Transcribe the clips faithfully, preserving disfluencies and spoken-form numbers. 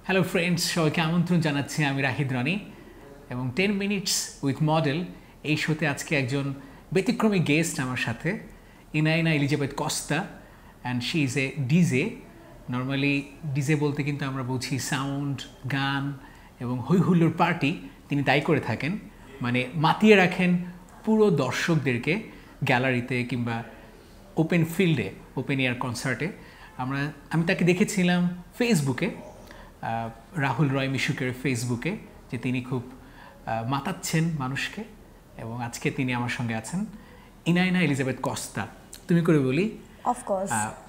Hello friends, সবাইকে আমন্ত্রণ জানাচ্ছি আমি রাহিদ রনি এবং টেন মিনিটস উইথ মডেল এই শোতে আজকে একজন ব্যতিক্রমী গেস্ট আমার সাথে, Inaina Elizabeth Costa, and she is a DJ. Normally DJ বলতে কিন্তু আমরা বুঝি সাউন্ড, গান এবং হৈহুল্লোর পার্টি। তিনি তাই করে থাকেন, মানে মাতিয়ে রাখেন পুরো দর্শকদেরকে গ্যালারিতে কিংবা ওপেন ফিল্ডে, ওপেন এয়ার কনসার্টে। আমরা আমি তাকে দেখেছিলাম ফেসবুকে, রাহুল রয় মিশুকের ফেসবুকে, যে তিনি খুব মাতাচ্ছেন মানুষকে, এবং আজকে তিনি আমার সঙ্গে আছেন। ইনাইনা এলিজাবেথ কস্তা, তুমি করে বলি অফকোর্স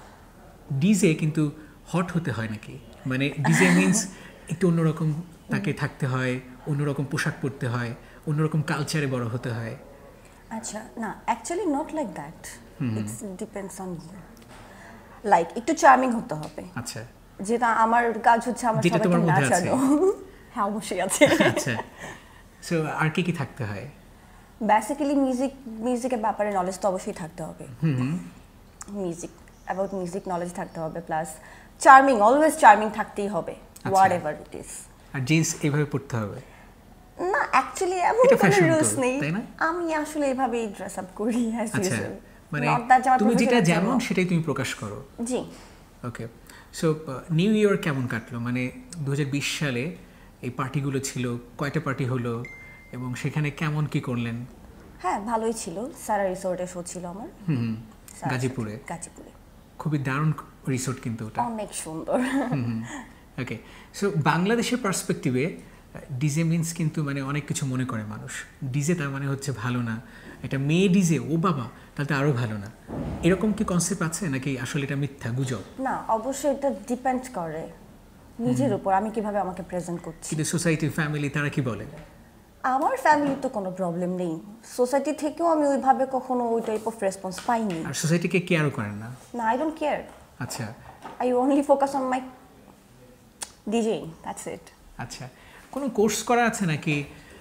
ডিজে কিন্তু হট হতে হয় নাকি? মানে ডিজে মিনস একটু অন্যরকম তাকে থাকতে হয়, অন্যরকম পোশাক পরতে হয়, অন্যরকম কালচারে বড় হতে হয়। আচ্ছা, না actually not like that, it's depends on you. Like একটু চার্মিং হতে হবে। আচ্ছা, যেটা আমার কাজ হচ্ছে আমার সবাইকে নাচানো। হ্যাঁ, অবশ্যই আছে। আচ্ছা, সো আর কি কি থাকতে হয়? বেসিক্যালি মিউজিক মিউজিকের ব্যাপারে নলেজ তো অবশ্যই থাকতে হবে। Hmm, music about music knowledge থাকতে হবে, প্লাস চার্মিং, অলওয়েজ চার্মিং থাকতেই হবে, হোয়াট এভার ইট ইজ। আর জিন্স এইভাবে পরতে হবে না, অ্যাকচুয়ালি এমন কোনো রুলস নেই, আমি আসলে এভাবেই ড্রেস আপ করি অ্যাজ ইউজুয়াল। মানে তুমি যেটা যেমন সেটাই তুমি প্রকাশ করো। জি। ওকে, সো নিউ ইয়ার কেমন কাটলো? মানে দু হাজার বিশ সালে এই পার্টিগুলো ছিল, কয়টা পার্টি হলো এবং সেখানে কেমন কি করলেন? হ্যাঁ, ভালোই ছিল। সারা রিসোর্টে শো ছিল আমার। হুম, গাজীপুরে। গাজীপুরে খুবই দারুণ রিসোর্ট কিন্তু ওটা, অনেক সুন্দর। হুম, ওকে। সো বাংলাদেশের পার্সপেক্টিভে ডিজে মিন্স কিন্তু মানে অনেক কিছু মনে করে মানুষ। ডিজে তার মানে হচ্ছে ভালো না, এটা মেয়ে ডিজে, ও বাবা তাহলে তো আরও ভালো না, এরকম কি কনসেপ্ট আছে নাকি আসলে এটা মিথ্যা গুজব? না, অবশ্যই এটা ডিপেন্ড করে নিজের উপর, আমি কিভাবে আমাকে প্রেজেন্ট করছি। কিন্তু সোসাইটি, ফ্যামিলি তারা কি বলে? আমার ফ্যামিলি তো কোনো প্রবলেম নেই, সোসাইটি থেকেও আমি ওইভাবে কখনো ওই টাইপ অফ রেসপন্স পাইনি। আর সোসাইটিকে কেয়ারও করেন না? না, আই ডোন্ট কেয়ার। আচ্ছা, I only focus on my DJing, that's it. আচ্ছা, কোনো কোর্স করা আছে নাকি?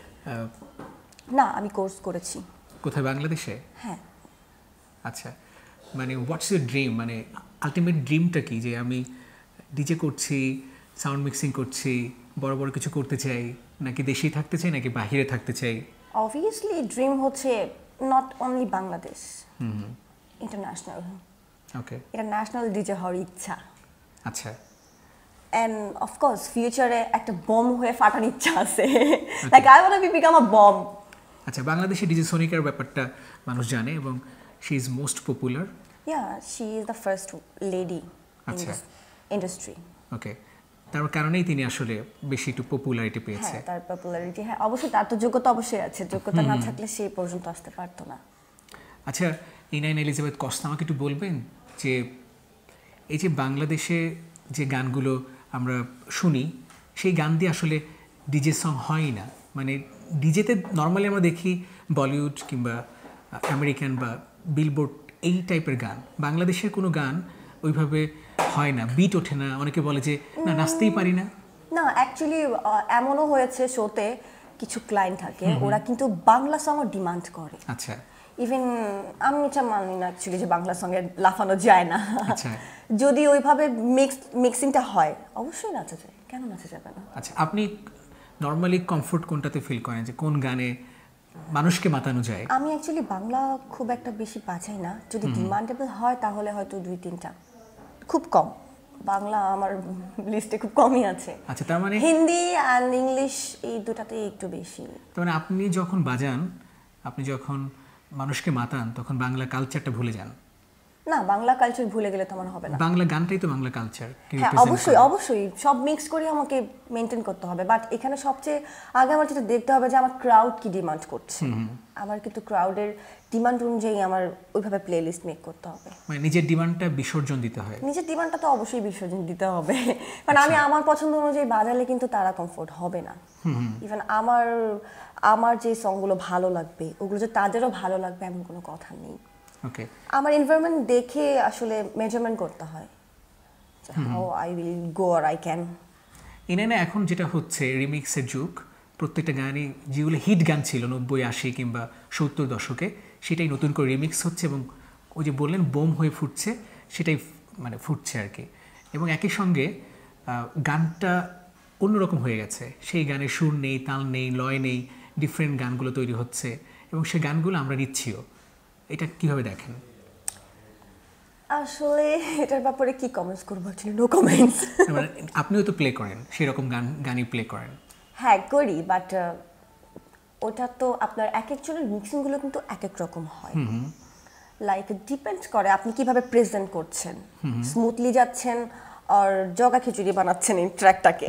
না, আমি কোর্স করেছি। কোথায়, বাংলাদেশে? হ্যাঁ। আচ্ছা, মানে হোয়াটস ইউর ড্রিম, মানে আলটিমেট ড্রিমটা কি? যে আমি ডিজে করছি, সাউন্ড মিক্সিং করছি, বড় বড় কিছু করতে চাই, নাকি দেশেই থাকতে চাই নাকি বাহিরে থাকতে চাই? অবভিয়াসলি ড্রিম হচ্ছে not only Bangladesh, hmm, international. Okay, এটা ন্যাশনাল ডিজে হওয়ার ইচ্ছা। আচ্ছা, অ্যান্ড অফকোর্স ফিউচারে একটা বম হয়ে ফাটার ইচ্ছা আছে। Like I want to become a bomb. আচ্ছা, বাংলাদেশে ডিজে সোনিকার ব্যাপারটা মানুষ জানে এবং she is most popular. Yeah, she is the first lady in this industry. Okay, তার কারণেই তিনি আসলে বেশি একটু পপুলারিটি পেয়েছে। হ্যাঁ, তার পপুলারিটি, হ্যাঁ অবশ্যই, তার তো যোগ্যতা অবশ্যই আছে, যোগ্যতা না থাকলে সেই পর্যন্ত আসতে পারতো না। আচ্ছা, ইনাইনা এলিজাবেথ কস্তা, আমাকে একটু বলবেন যে এই যে বাংলাদেশে যে গানগুলো আমরা শুনি, সেই গান দিয়ে আসলে ডিজে সং হয় না। মানে ডিজেতে নর্মালি আমরা দেখি বলিউড কিংবা আমেরিকান বা বিলবোর্ড এই টাইপের গান, বাংলাদেশের কোনো গান ওইভাবে হয় না, বিট ওঠে না, অনেকে বলে যে না নাচতেই পারি না। না, অ্যাকচুয়ালি এমনও হয়েছে শোতে কিছু ক্লায়েন্ট থাকে, ওরা কিন্তু বাংলা সংও ডিমান্ড করে। আচ্ছা, ইভেন আমি এটা মানি না অ্যাকচুয়ালি যে বাংলা সঙ্গে লাফানো যায় না। আচ্ছা, যদি ওইভাবে মিক্স মিক্সিংটা হয় অবশ্যই নাচা যায়, কেন নাচা যাবে না? আচ্ছা, আপনি নর্মালি কমফোর্ট কোনটাতে ফিল করেন, যে কোন গানে মানুষকে মাতানো যায়? আমি অ্যাকচুয়ালি বাংলা খুব একটা বেশি বাজাই না, যদি ডিমান্ডেবল হয় তাহলে হয়তো দুই তিনটা, খুব কম। বাংলা আমার লিস্টে খুব কমই আছে। আচ্ছা, তার মানে হিন্দি অ্যান্ড ইংলিশ এই দুটাতেই একটু বেশি। তার মানে আপনি যখন বাজান, আপনি যখন মানুষকে মাতান, তখন বাংলা কালচারটা ভুলে যান? না, বাংলা কালচার ভুলে গেলে তো আমার হবে না। বাংলা গানটাই তো বাংলা কালচার। হ্যাঁ, অবশ্যই অবশ্যই সব মিক্স করে আমাকে মেনটেন করতে হবে, বাট এখানে সবচেয়ে আগে আমার যেটা দেখতে হবে যে আমার ক্রাউড কি ডিমান্ড করছে। আমার কিন্তু ক্রাউডের ডিমান্ড অনুযায়ী আমার ওইভাবে প্লে লিস্ট মেক করতে হবে। মানে নিজের ডিমান্ডটা বিসর্জন দিতে হয়? নিজের ডিমান্ডটা তো অবশ্যই বিসর্জন দিতে হবে, কারণ আমি আমার পছন্দ অনুযায়ী বাজালে কিন্তু তারা কমফোর্ট হবে না। ইভেন আমার আমার যে সংগুলো ভালো লাগবে ওগুলো যে তাদেরও ভালো লাগবে এমন কোনো কথা নেই। ওকে, আমার এনভায়রনমেন্ট দেখে আসলে মেজারমেন্ট করতে হয়, how I will go or I can. Inaina, এখন যেটা হচ্ছে রিমিক্সের যুগ, প্রত্যেকটা গানই যেগুলো হিট গান ছিল নব্বই আশি কিংবা সত্তর দশকে, সেটাই নতুন করে রিমিক্স হচ্ছে এবং ওই যে বললেন বোম হয়ে ফুটছে, সেটাই মানে ফুটছে আর কি। এবং একই সঙ্গে গানটা অন্যরকম হয়ে গেছে, সেই গানের সুর নেই, তাল নেই, লয় নেই, ডিফারেন্ট গানগুলো তৈরি হচ্ছে এবং সেই গানগুলো আমরা নিচ্ছিও, এটা কিভাবে দেখেন? আসলে এটার ব্যাপারে কি কমেন্টস করবো, অ্যাকচুয়ালি নো কমেন্টস। মানে আপনিও তো প্লে করেন, সেরকম গান গানই প্লে করেন। হ্যাঁ করি, বাট ওটা তো আপনার এক একজনের মিক্সিংগুলো কিন্তু এক এক রকম হয়। লাইক ডিপেন্ডস করে আপনি কিভাবে প্রেজেন্ট করছেন, স্মুথলি যাচ্ছেন আর জগা খিচুড়ি বানাচ্ছেন এই ট্র্যাকটাকে।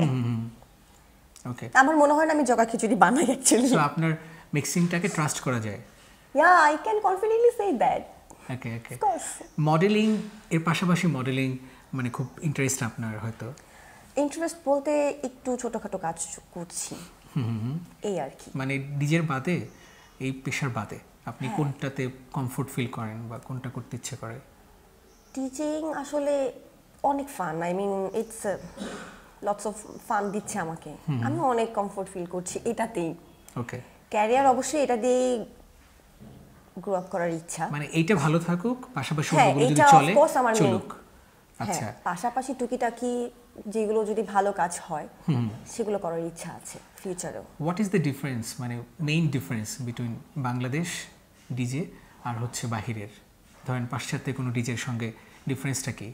ওকে, আমার মনে হয় না আমি জগা খিচুড়ি বানাই অ্যাকচুয়ালি। সো আপনার মিক্সিংটাকে ট্রাস্ট করা যায়? Yeah, I can confidently say that. Okay okay. Of course. Modeling এর পাশাপাশি মডেলিং মানে খুব ইন্টারেস্ট আপনার হয়তো? ইন্টারেস্ট বলতে একটু ছোটখাটো কাজ করছি এই আর কি। মানে নিজের বাদে, এই পেশার বাদে আপনি কোনটাতে কমফোর্ট ফিল করেন বা কোনটা করতে ইচ্ছে করে? টিচিং আসলে অনেক fun, I mean it's lots of fun দিচ্ছে আমাকে, আমি অনেক কমফোর্ট ফিল করছি এটাতেই। ওকে, ক্যারিয়ার অবশ্যই এটা দিয়েই গ্রো আপ করার ইচ্ছা। মানে এইটা ভালো থাকুক, পাশাপাশি হ্যাঁ, অন্যগুলো যদি এটা চলে of course আমার main। চলুক। আচ্ছা, হ্যাঁ, পাশাপাশি টুকিটাকি যেগুলো যদি ভালো কাজ হয় সেগুলো করার ইচ্ছা আছে ফিউচারেও। হোয়াট ইজ দ্য ডিফারেন্স, মানে main difference between Bangladesh DJ আর হচ্ছে বাহিরের, ধরেন পাশ্চাত্যে কোনো ডিজের সঙ্গে ডিফারেন্সটা কি?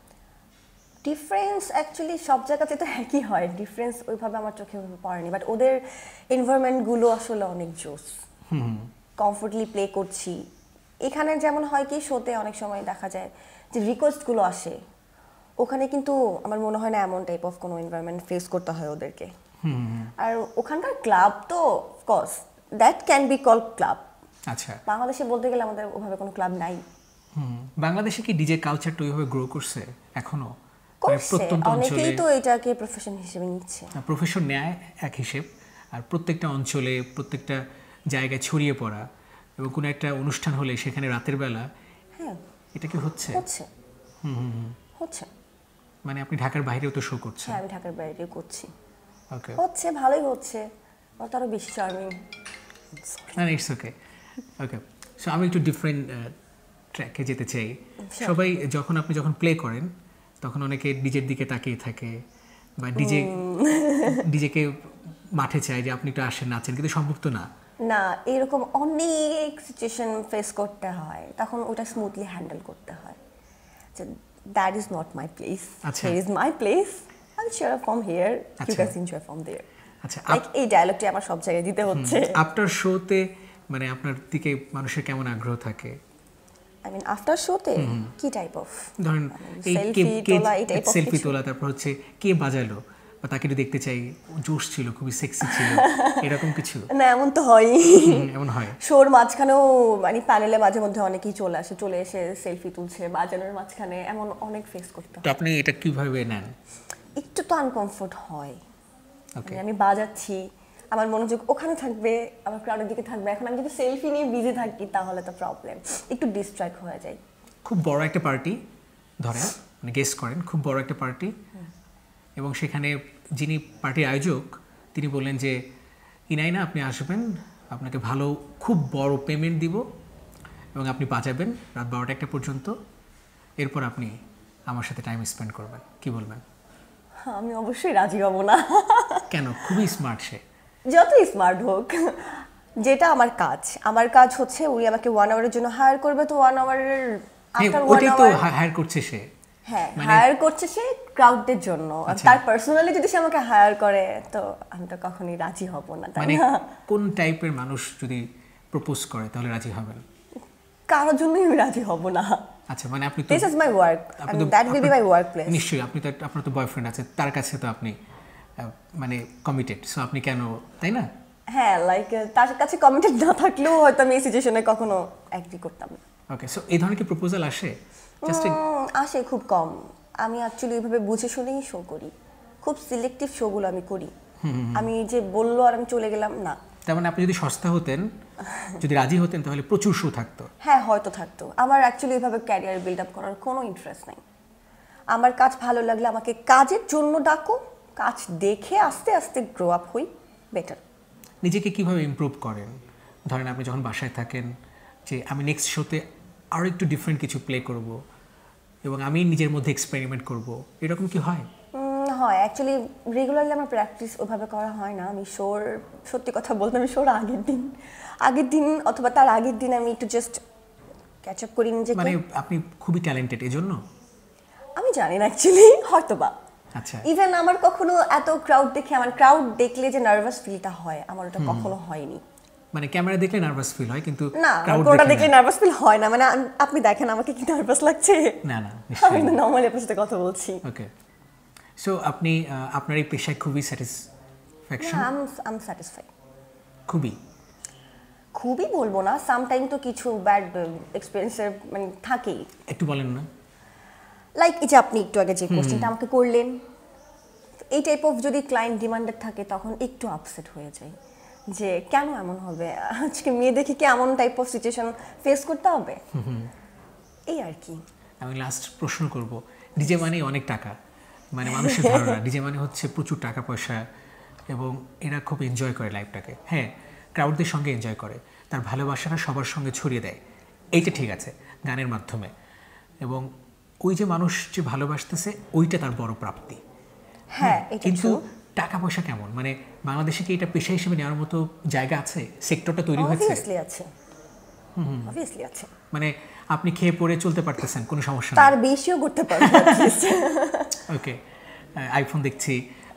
ডিফারেন্স অ্যাকচুয়ালি সব জায়গাতে তো একই হয়, ডিফারেন্স ওইভাবে আমার চোখে পড়েনি, বাট ওদের এনভায়রনমেন্টগুলো আসলে অনেক জোস, কমফোর্টলি প্লে করছি। এখানে যেমন হয় কি শোতে অনেক সময় দেখা যায় যে রিকোয়েস্টগুলো আসে, ওখানে কিন্তু আমার মনে হয় না এমন টাইপ অফ কোনো এনভায়রনমেন্ট ফেস করতে হয় ওদেরকে। আর ওখানকার ক্লাব তো of course that can be call club. আচ্ছা, বাংলাদেশে বলতে গেলে আমাদের ওভাবে কোনো ক্লাব নাই। হুম, বাংলাদেশে কি ডিজে কালচারটা ওইভাবে গ্রো করছে এখনো? করছে, অনেকেই তো এটাকে প্রফেশন হিসেবে নিচ্ছে। প্রফেশন নেয় এক হিসেব, আর প্রত্যেকটা অঞ্চলে প্রত্যেকটা জায়গায় ছড়িয়ে পড়া এবং কোনো একটা অনুষ্ঠান হলে সেখানে রাতের বেলা, হ্যাঁ এটা কি হচ্ছে? হচ্ছে হুম হুম হচ্ছে। মানে আপনি ঢাকার বাইরেও তো শো করছেন? হ্যাঁ, আমি ঢাকার বাইরে করছি। ওকে, হচ্ছে, ভালোই হচ্ছে, তারও বেশি চার্মিং। না ইটস ওকে। ওকে, সো আমি একটু ডিফারেন্ট ট্র্যাকে যেতে চাই। সবাই যখন আপনি যখন প্লে করেন তখন অনেকে ডিজের দিকে তাকিয়ে থাকে বা ডিজে ডিজেকে মাঠে চায় যে আপনি একটু আসেন নাচেন, কিন্তু সম্ভব তো না। না, এরকম অনেক সিচুয়েশন ফেস করতে হয়, তখন ওটা স্মুথলি হ্যান্ডেল করতে হয়। That is not my place, here is my place, I share from here, you guys enjoy from there. আচ্ছা, লাইক এই ডায়লগটি আমার সব জায়গায় দিতে হচ্ছে। আফটার শোতে মানে আপনার দিকে মানুষের কেমন আগ্রহ থাকে? আই মিন আফটার শোতে কি টাইপ অফ, ধরেন এই সেলফি তোলা, এই টাইপ অফ সেলফি তোলা, তারপর হচ্ছে কে বাজালো বা তাকে একটু দেখতে চাই, জোশ ছিল, খুবই সেক্সি ছিল, এরকম কিছু? না, এমন তো হয়ই। এমন হয় শোর মাঝখানেও মানে প্যানেলে মাঝে মধ্যে অনেকেই চলে আসে, চলে এসে সেলফি তুলছে বাজানোর মাঝখানে, এমন অনেক ফেস করতে হয়। তো আপনি এটা কিভাবে নেন? একটু তো আনকমফোর্ট হয়। ওকে, আমি বাজাচ্ছি, আমার মনোযোগ ওখানে থাকবে, আমার ক্রাউডের দিকে থাকবে, এখন আমি যদি সেলফি নিয়ে বিজি থাকি তাহলে তো প্রবলেম, একটু ডিস্ট্র্যাক্ট হয়ে যায়। খুব বড় একটা পার্টি ধরেন, মানে গেস করেন খুব বড় একটা পার্টি, এবং সেখানে যিনি পার্টির আয়োজক তিনি বললেন যে ইনাইনা আপনি আসবেন, আপনাকে ভালো খুব বড় পেমেন্ট দিব এবং আপনি বাজাবেন রাত বারোটা একটা পর্যন্ত, এরপর আপনি আমার সাথে টাইম স্পেন্ড করবেন, কি বলবেন? আমি অবশ্যই রাজি হব না। কেন? খুবই স্মার্ট সে। যতই স্মার্ট হোক, যেটা আমার কাজ, আমার কাজ হচ্ছে উনি আমাকে ওয়ান আওয়ারের জন্য হায়ার করবে, তো ওয়ান আওয়ারের আফটার ওয়ান ওটাই তো আওয়ার হায়ার করছে সে। হ্যাঁ, হায়ার করছে সে ক্রাউডদের জন্য, তার পার্সোনালি যদি সে আমাকে হায়ার করে তো আমি তো কখনোই রাজি হব না, তাই মানে না? কোন টাইপের মানুষ যদি প্রপোজ করে তাহলে রাজি হবেন? কারোর জন্যই আমি রাজি হব না। আচ্ছা, মানে আপনি তো this is my work, I mean that will be my work place. নিশ্চয়ই, আপনি তো আপনার তো বয়ফ্রেন্ড আছে, তার কাছে তো আপনি মানে কমিটেড, সো আপনি কেন, তাই না? হ্যাঁ, লাইক তার কাছে কমিটেড না থাকলেও হয়তো আমি এই সিচুয়েশনে কখনো এগ্রি করতাম না। ওকে, সো এই ধরনের কি প্রপোজাল আসে? জাস্ট আসে খুব কম। আমি অ্যাকচুয়ালি এইভাবে বুঝে শুনেই শো করি, খুব সিলেক্টিভ শোগুলো আমি করি। আমি যে বললো আর আমি চলে গেলাম না। তার মানে আপনি যদি সস্তা হতেন, যদি রাজি হতেন তাহলে প্রচুর শো থাকতো। হ্যাঁ, হয়তো থাকতো। আমার অ্যাকচুয়ালি এইভাবে ক্যারিয়ার বিল্ড আপ করার কোনো ইন্টারেস্ট নাই। আমার কাজ ভালো লাগলে আমাকে কাজের জন্য ডাকো, কাজ দেখে আস্তে আস্তে গ্রো আপ হই, বেটার। নিজেকে কিভাবে ইমপ্রুভ করেন? ধরেন আপনি যখন বাসায় থাকেন যে আমি নেক্সট শোতে আরও একটু ডিফারেন্ট কিছু প্লে করব এবং আমি নিজের মধ্যে এক্সপেরিমেন্ট করব, এরকম কি হয়? হয় অ্যাকচুয়ালি রেগুলারলি আমার প্র্যাকটিস ওভাবে করা হয় না। আমি শোর সত্যি কথা বলতে আমি শোর আগের দিন আগের দিন অথবা তার আগের দিন আমি একটু জাস্ট ক্যাচ আপ করি নিজেকে। মানে আপনি খুবই ট্যালেন্টেড এজন্য? আমি জানি না অ্যাকচুয়ালি, হয়তোবা। আচ্ছা, ইভেন আমার কখনো এত ক্রাউড দেখে আমার ক্রাউড দেখলে যে নার্ভাস ফিলটা হয় আমার ওটা কখনো হয়নি। মানে ক্যামেরা দেখলে নার্ভাস ফিল হয় কিন্তু না, ক্রাউড কোনটা দেখলে নার্ভাস ফিল হয় না। মানে আম- আপনি দেখেন আমাকে কি নার্ভাস লাগছে? না না আমি তো নরমালি আপনার সাথে কথা বলছি। ওকে, সো আপনি আহ, আপনার এই পেশায় খুবই স্যাটিসফ্যাকশন? আম আম স্যাটিসফাইড। খুবই খুবই বলবো না, সামটাইম তো কিছু ব্যাড এক্সপেরিয়েন্সের মানে থাকেই। একটু বলেন না। লাইক এই যে আপনি একটু আগে যে কোশ্চেনটা আমাকে করলেন, এই টাইপ অফ যদি ক্লায়েন্ট ডিমান্ডেড থাকে তখন একটু আপসেট হয়ে যায় যে কেন এমন হবে, আজকে মেয়ে দেখে কি এমন টাইপ অফ সিচুয়েশন ফেস করতে হবে, এই আর কি। আমি লাস্ট প্রশ্ন করব, ডিজে মানে অনেক টাকা, মানে মানুষের ধারণা ডিজে মানে হচ্ছে প্রচুর টাকা পয়সা এবং এরা খুব এনজয় করে লাইফটাকে। হ্যাঁ, ক্রাউডদের সঙ্গে এনজয় করে, তার ভালোবাসাটা সবার সঙ্গে ছড়িয়ে দেয়, এইটা ঠিক আছে গানের মাধ্যমে। এবং ওই যে মানুষ যে ভালোবাসতেছে ওইটা তার বড় প্রাপ্তি। হ্যাঁ, এটা কিন্তু true। টাকা পয়সা কেমন, মানে বাংলাদেশে কি এটা পেশা হিসেবে নেওয়ার মতো জায়গা আছে? সেক্টরটা তৈরি হয়েছে? অবভিয়াসলি আছে, অবভিয়াসলি আছে। মানে আপনি খেয়ে পড়ে চলতে পারতেছেন, কোনো সমস্যা নেই? তার বেশিও করতে পারবে ওকে, আইফোন দেখছি,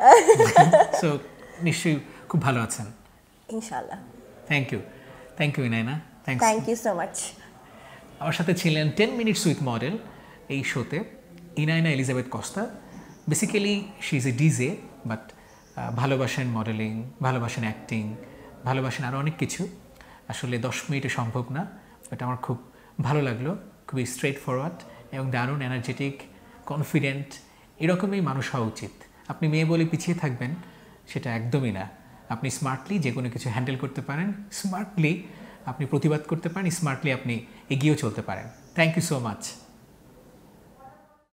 সো নিশ্চয়ই খুব ভালো আছেন। ইনশাআল্লাহ। Thank you, thank you Inaina, thanks. Thank you so much. আমার সাথে ছিলেন টেন মিনিটস উইথ মডেল এই শোতে Inaina Elizabeth Costa. Basically she is a DJ, but ভালোবাসেন মডেলিং, ভালোবাসেন অ্যাক্টিং, ভালোবাসেন আরও অনেক কিছু। আসলে দশ মিনিটে সম্ভব না, বাট আমার খুব ভালো লাগলো। খুবই স্ট্রেট ফরওয়ার্ড এবং দারুণ এনার্জেটিক, কনফিডেন্ট, এরকমই মানুষ হওয়া উচিত। আপনি মেয়ে বলে পিছিয়ে থাকবেন সেটা একদমই না। আপনি স্মার্টলি যে কোনো কিছু হ্যান্ডেল করতে পারেন, স্মার্টলি আপনি প্রতিবাদ করতে পারেন, স্মার্টলি আপনি এগিয়েও চলতে পারেন। Thank you so much.